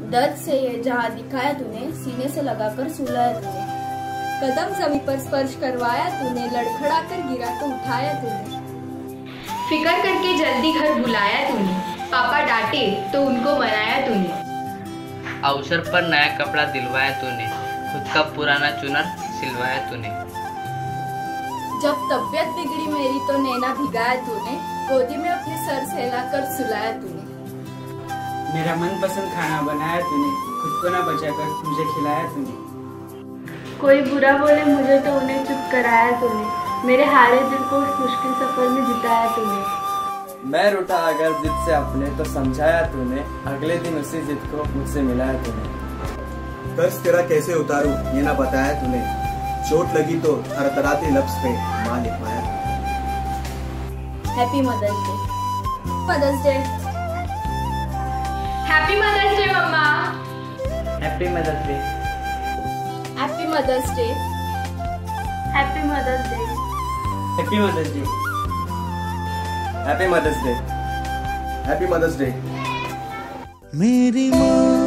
दर्द से ये जहाँ दिखाया तूने, सीने से लगाकर सुलाया तूने। कदम जमीन पर स्पर्श करवाया तूने, लड़खड़ा कर गिरा तो उठाया तूने। फिकर करके जल्दी घर बुलाया तूने, पापा डांटे तो उनको मनाया तूने। अवसर पर नया कपड़ा दिलवाया तूने, खुद का पुराना चुनर सिलवाया तूने। जब तबीयत बिगड़ी मेरी तो नैना भिगाया तूने, गोदी में अपने सर सहलाकर सुलाया तूने। मेरा मनपसंद खाना बनाया तूने, खुद को ना बचाकर मुझे खिलाया तूने। कोई बुरा बोले मुझे तो उन्हें चुप कराया तूने, मेरे हारे दिल को उस मुश्किल सफर में जिताया तूने। मैं रूठा अगर जिद से अपने तो समझाया तूने, अगले दिन उसी जिद को मुझसे मिलाया तूने। कर्ज तेरा कैसे उतारूं ये ना बताया तूने, चोट लगी तो थरथराते लफ्ज पे माँ लिखवाया तूने। Happy Mother's Day. Mother's Day. Happy Mother's Day मम्मा। Happy Mother's Day. Happy Mother's Day. Happy Mother's Day. Happy Mother's Day. Happy Mother's Day. Happy Mother's Day. मेरी माँ